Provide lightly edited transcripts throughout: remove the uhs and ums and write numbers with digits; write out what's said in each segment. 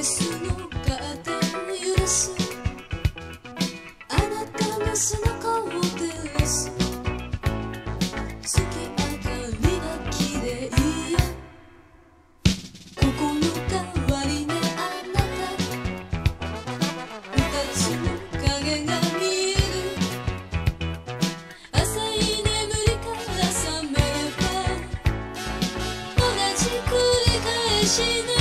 ースのカーテンを揺らすあなたの背中を照らす月明かりが綺麗よ心変わりねあなた二つの影が見える浅い眠りから覚めれば同じ繰り返しね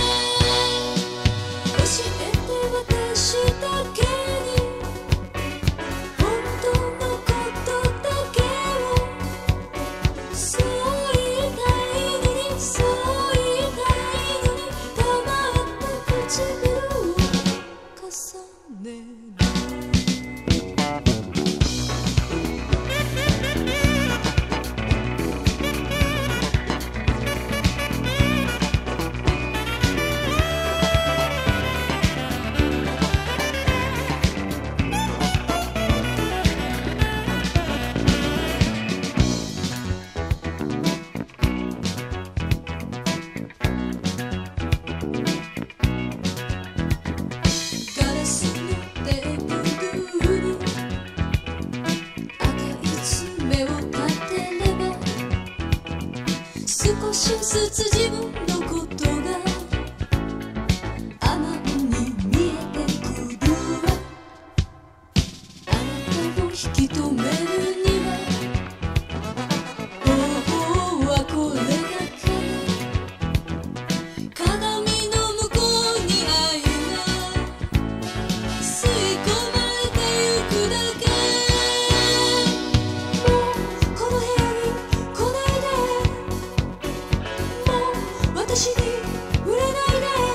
教えて私だけに本当のことだけをそう言いたいのにそう言いたいのに黙った唇を重ねるガラスのテーブルに赤い爪を立てれば少しずつ自分のことが甘に見えてくるわあなたを引き止めるには方法はこれだけ鏡の向こうに愛が吸い込まれてゆくだけもうこの部屋に来ないでもう私に触れないで